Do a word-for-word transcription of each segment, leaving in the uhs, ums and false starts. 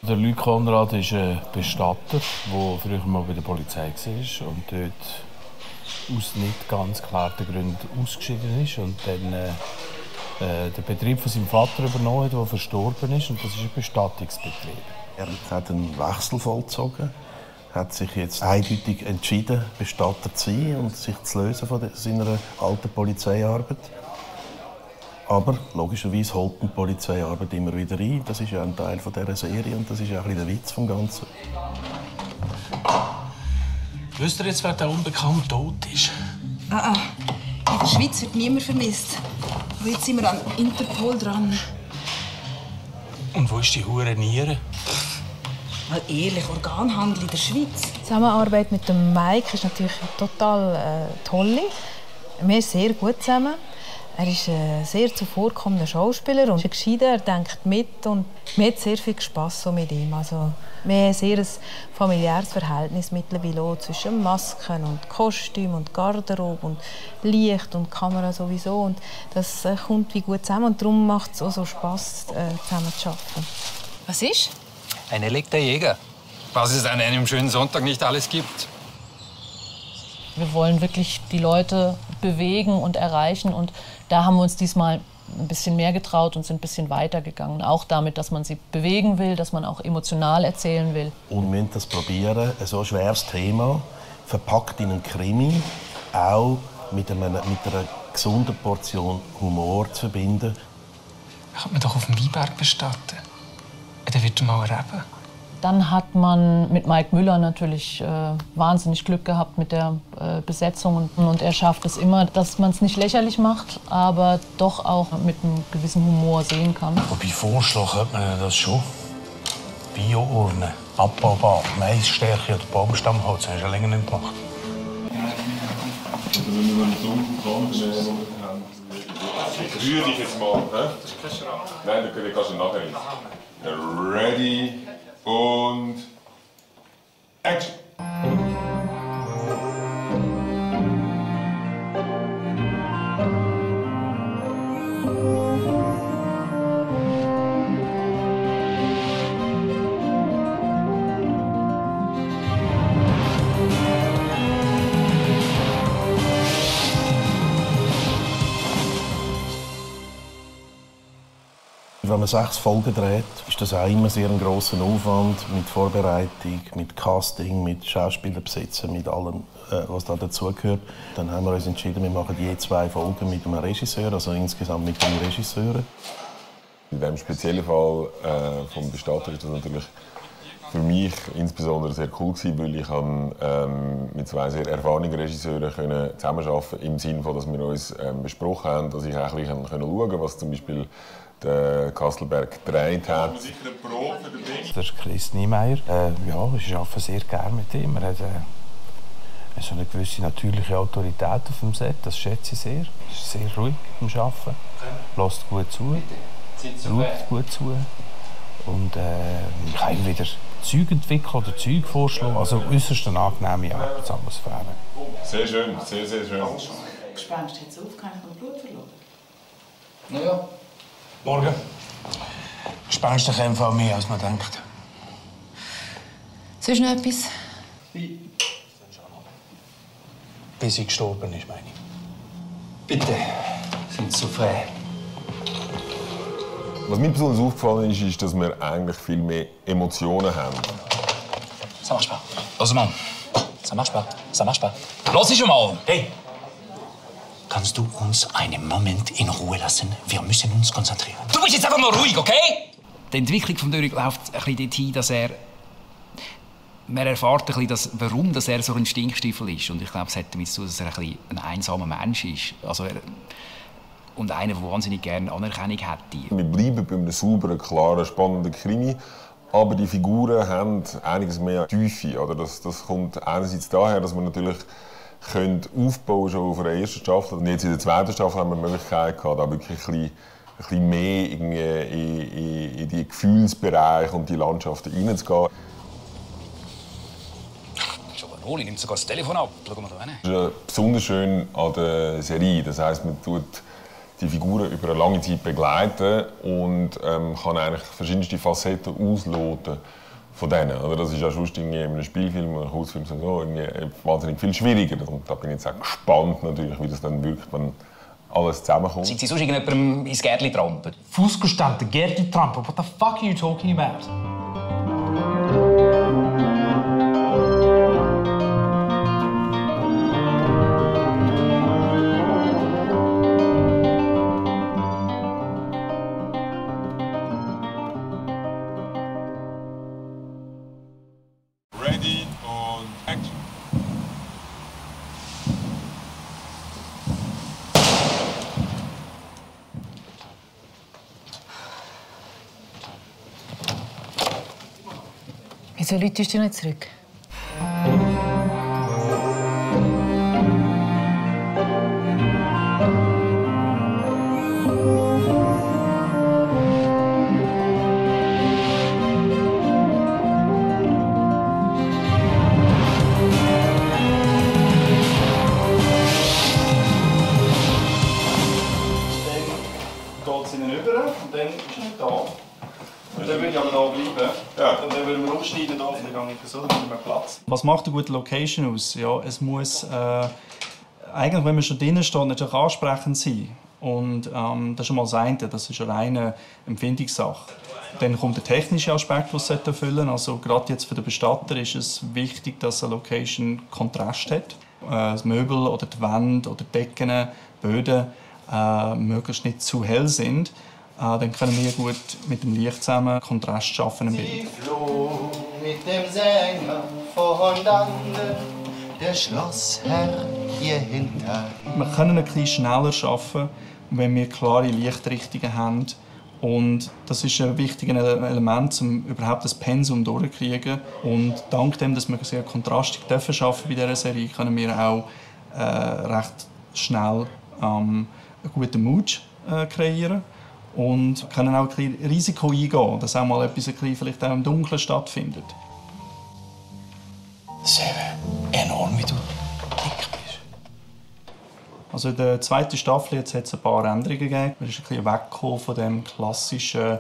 Der Luc Konrad ist ein Bestatter, der früher mal bei der Polizei war und dort aus nicht ganz geklärten Gründen ausgeschieden ist und dann äh, den Betrieb von seinem Vater übernommen hat, der verstorben ist. Und das ist ein Bestattungsbetrieb. Er hat einen Wechsel vollzogen, hat sich jetzt eindeutig entschieden, Bestatter zu sein und sich zu lösen von seiner alten Polizeiarbeit. Aber logischerweise holt die Polizeiarbeit immer wieder ein. Das ist ja ein Teil dieser Serie und das ist auch ein bisschen der Witz vom Ganzen. Wisst ihr jetzt, wer der Unbekannte tot ist? Ah, ah. In der Schweiz wird niemand vermisst. Aber jetzt sind wir an Interpol dran. Und wo ist die hure Niere? Mal ehrlich, Organhandel in der Schweiz. Die Zusammenarbeit mit dem Mike ist natürlich total äh, toll. Wir sind sehr gut zusammen. Er ist ein sehr zuvorkommender Schauspieler und gescheiter, er denkt mit und mir hat sehr viel Spass so mit ihm. Also, wir haben ein sehr familiäres Verhältnis mittlerweile auch zwischen Masken und Kostüm und Garderobe und Licht und Kamera sowieso. Und das äh, kommt wie gut zusammen und darum macht es auch so Spass, äh, zusammen zu arbeiten. Was ist? Ein Elekter Jäger. Was es an einem schönen Sonntag nicht alles gibt. Wir wollen wirklich die Leute bewegen und erreichen. Und da haben wir uns diesmal ein bisschen mehr getraut und sind ein bisschen weiter gegangen. Auch damit, dass man sie bewegen will, dass man auch emotional erzählen will. Und wir müssen das probieren, ein so schweres Thema, verpackt in einen Krimi, auch mit, einem, mit einer gesunden Portion Humor zu verbinden. Ich kann mich doch auf dem Weinberg bestatten. Der wird mal erleben. Dann hat man mit Mike Müller natürlich äh, wahnsinnig Glück gehabt mit der äh, Besetzung. Und, und er schafft es immer, dass man es nicht lächerlich macht, aber doch auch mit einem gewissen Humor sehen kann. Wobei Vorschlag hat man ja das schon. Bio-Urne, abbaubar, Maisstärke oder Baumstammholz. Das hast du ja länger nicht gemacht. Ich rühre dich jetzt mal. Hä? Nein, du kannst du nachher nicht. Ready und Action! Wenn man sechs Folgen dreht, ist das auch immer sehr ein grosser Aufwand mit Vorbereitung, mit Casting, mit Schauspielerbesetzen, mit allem, äh, was da dazugehört. Dann haben wir uns entschieden, wir machen je zwei Folgen mit einem Regisseur, also insgesamt mit drei Regisseuren. In diesem speziellen Fall äh, vom Bestatter ist das natürlich für mich insbesondere sehr cool gewesen, weil ich ähm, mit zwei sehr erfahrenen Regisseuren können zusammenarbeiten konnte, im Sinne von, dass wir uns ähm, besprochen haben, dass ich auch ein bisschen schauen konnte, was zum Beispiel der Kastelberg gedreht hat. Das ist Chris Niemeyer. Äh, ja, ich arbeite sehr gerne mit ihm. Er hat äh, so eine gewisse natürliche Autorität auf dem Set. Das schätze ich sehr. Er ist sehr ruhig beim Arbeiten. Lässt gut zu, schaut gut zu. Und äh, ich kann ihm wieder Zeug entwickeln oder Zeug vorschlagen. Also äußerst eine angenehme Arbeitsatmosphäre. Sehr schön, sehr, sehr schön. Gespenst hat es auf, kann ich noch Blut verloren? Na ja. Morgen. Gespenster kennen Fall mehr, als man denkt. Sonst noch etwas? Bis sie gestorben ist, meine ich. Bitte, sind Sie so frei. Was mir besonders aufgefallen ist, ist, dass wir eigentlich viel mehr Emotionen haben. Ça marche pas. Los mal. Ça marche pas. Ça marche pas. Los ich mal. Hey. Kannst du uns einen Moment in Ruhe lassen? Wir müssen uns konzentrieren. Du bist jetzt einfach mal ruhig, okay? Die Entwicklung von Dürrig läuft ein bisschen dorthin, dass er... Man erfährt ein bisschen, dass, warum dass er so ein Stinkstiefel ist. Und ich glaube, es hat damit zu tun, dass er ein, bisschen ein einsamer Mensch ist. Also er, und einer, der wahnsinnig gerne Anerkennung hätte. Wir bleiben bei einem sauberen, klaren, spannenden Krimi. Aber die Figuren haben einiges mehr Tiefe. Oder das, das kommt einerseits daher, dass man natürlich könnt aufbauen schon auf der ersten Staffel. Und jetzt in der zweiten Staffel haben wir die Möglichkeit gehabt, da wirklich ein bisschen, ein bisschen mehr in, in, in die Gefühlsbereiche und die Landschaften hineinzugehen. Oli nimmt sogar das Telefon ab. Schau mal da hin. Das ist besonders schön an der Serie. Das heisst, man tut die Figuren über eine lange Zeit begleiten und ähm, kann eigentlich verschiedenste Facetten ausloten von denen. Oder? Das ist ja sonst irgendwie in einem Spielfilm oder einem Kurzfilm so irgendwie wahnsinnig viel schwieriger. Und da bin ich jetzt auch gespannt, natürlich, wie das dann wirkt, wenn alles zusammenkommt. Sind Sie sonst irgendjemandem ins Gärtchen trampeln? Fußgestellte Gärtchen trampeln? What the fuck are you talking about? Ready und Action. Wieso läutest du nicht zurück? Und dann ist er nicht da. Und dann würde ich aber da bleiben. Ja. Und dann würden wir aufschneiden, da, und dann gehe ich so, dann haben wir Platz. Was macht eine gute Location aus? Ja, es muss, äh, eigentlich, wenn man schon drinnen steht, natürlich ansprechend sein. Und ähm, das ist schon mal das eine, das ist eine reine Empfindungssache. Dann kommt der technische Aspekt, den es erfüllen sollte. Also gerade jetzt für den Bestatter ist es wichtig, dass eine Location Kontrast hat. Äh, das Möbel oder die Wände oder die Decken, Böden äh, möglichst nicht zu hell sind. Äh, dann können wir gut mit dem Licht zusammen Kontrast schaffen im Bild. Sie floh mit dem Sänger voneinander, der Schlossherr ihr hinter. Wir können ein bisschen schneller arbeiten, wenn wir klare Lichtrichtungen haben. Und das ist ein wichtiges Element, um überhaupt das Pensum durchzukriegen. Und dank dem, dass wir sehr kontrastig arbeiten dürfen bei dieser Serie, können wir auch äh, recht schnell ähm, einen guten Mood äh, kreieren. Und können auch ein bisschen Risiko eingehen, dass auch mal etwas ein bisschen vielleicht auch im Dunkeln stattfindet. Das ist enorm, wie du dick bist. Also in der zweiten Staffel jetzt hat es ein paar Änderungen gegeben. Man ist ein bisschen weggekommen von dem klassischen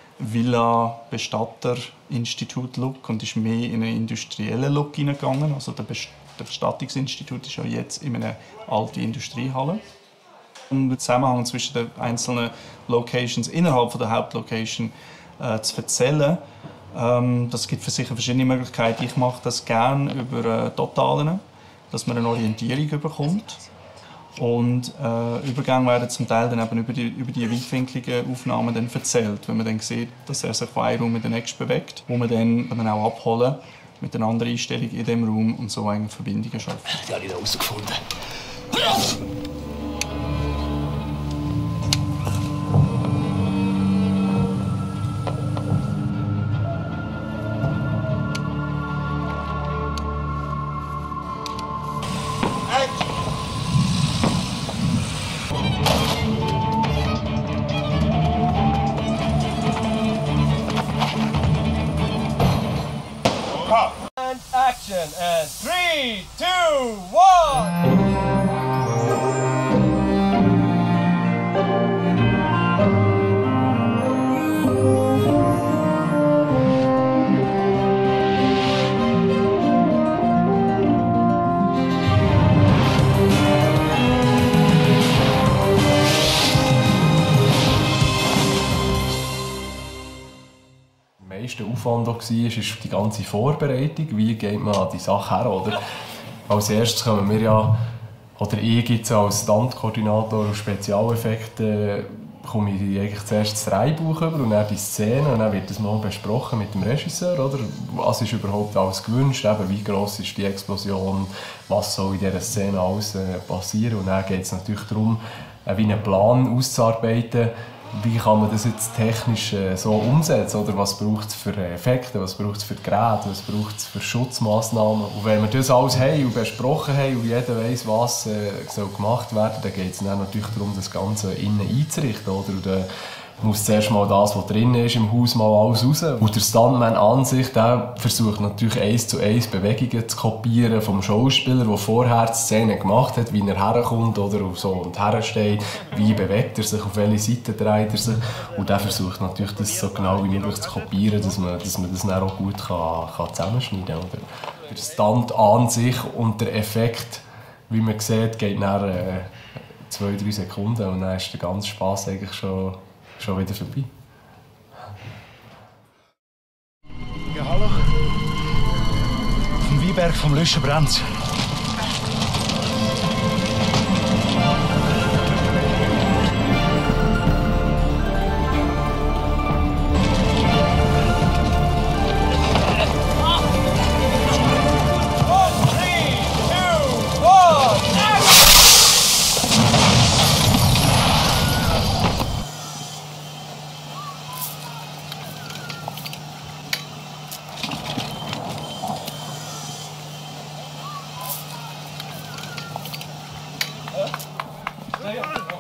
Villa-Bestatter-Institut-Look und ist mehr in einen industriellen Look hineingegangen. Also der Bestattungsinstitut ist ja jetzt in einer alten Industriehalle. Um den Zusammenhang zwischen den einzelnen Locations innerhalb der Hauptlocation äh, zu erzählen, ähm, das gibt für sich verschiedene Möglichkeiten. Ich mache das gerne über äh, Totalen, dass man eine Orientierung bekommt. Und äh, Übergänge werden zum Teil dann eben über die, über die weitwinkligen Aufnahmen dann erzählt, wenn man dann sieht, dass er sich von einem Raum in den nächsten bewegt, wo man dann, dann auch abholen mit einer anderen Einstellung in diesem Raum und so eigentlich Verbindungen schaffen. Die habe ich da herausgefunden. And action, and three, two, one! Der meiste Aufwand war, ist die ganze Vorbereitung. Wie geht man an die Sache her? Oder? Als erstes kommen wir ja, oder ich jetzt als Stuntkoordinator und Spezialeffekte, komme ich eigentlich zuerst das Drehbuch über und dann die Szene und dann wird das mal besprochen mit dem Regisseur. Oder? Was ist überhaupt alles gewünscht? Eben, wie gross ist die Explosion? Was soll in dieser Szene alles äh, passieren? Und dann geht es natürlich darum, äh, wie einen Plan auszuarbeiten. Wie kann man das jetzt technisch äh, so umsetzen? Oder was braucht es für Effekte, was braucht es für Geräte, was braucht es für Schutzmaßnahmen? Und wenn wir das alles haben und besprochen haben und jeder weiss, was äh, soll gemacht werden soll, dann geht es dann natürlich darum, das Ganze innen einzurichten. Oder? Und, äh, muss zuerst mal das, was drin ist, im Haus mal alles raus. Und der Stuntman an sich, der versucht natürlich eins zu eins Bewegungen zu kopieren vom Schauspieler, der vorher die Szene gemacht hat, wie er herkommt oder so und hersteht, wie bewegt er sich, auf welche Seite dreht er sich. Und der versucht natürlich, das so genau wie möglich zu kopieren, dass man, dass man das dann auch gut kann, kann zusammenschneiden kann. Der Stunt an sich und der Effekt, wie man sieht, geht dann äh, zwei, drei Sekunden und dann ist der ganze Spass eigentlich schon, schon wieder vorbei. Ja, hallo. Vom Weinberg vom Löschen brennt's. Ja.